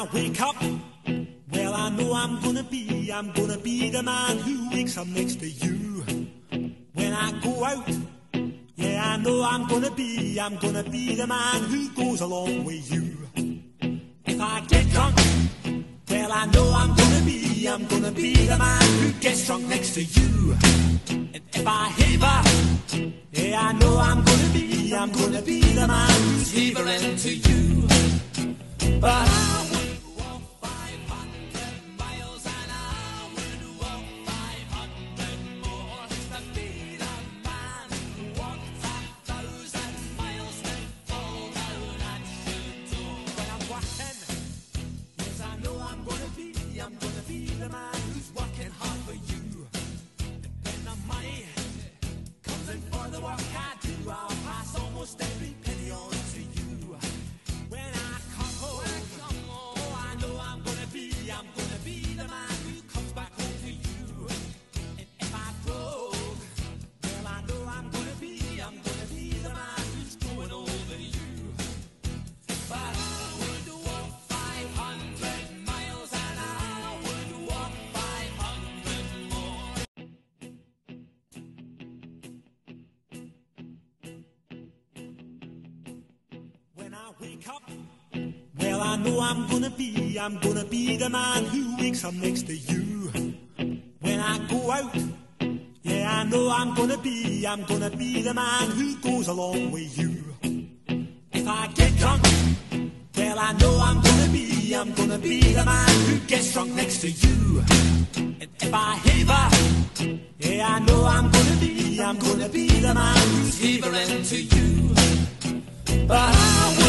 wake up, well, I know I'm gonna be the man who wakes up next to you. When I go out, yeah, I know I'm gonna be the man who goes along with you. If I get drunk, well, I know I'm gonna be the man who gets drunk next to you. And if I haver, yeah, I know I'm gonna be the man who's havering to you. But I would walk 500 miles and I would walk 500 more to be the man who walked 1,000 miles to fall down at your door. When I'm working, yes, I know I'm gonna be the man who's working hard for you. And when the money comes in for the work I do, I'll pass almost every penny on to you. When I come home, oh, I know I'm gonna be the man who comes back home to you. And if I broke, well, I know I'm gonna be the man who's going over you. But I would walk 500 miles and I would walk 500 more. When I wake up, well, I know I'm gonna be the man who wakes up next to you. When I go out, yeah, I know I'm gonna be the man who goes along with you. If I get drunk, well, I know I'm gonna be the man who gets drunk next to you. And if I haver, yeah, I know I'm gonna be the man who's havering to you. But I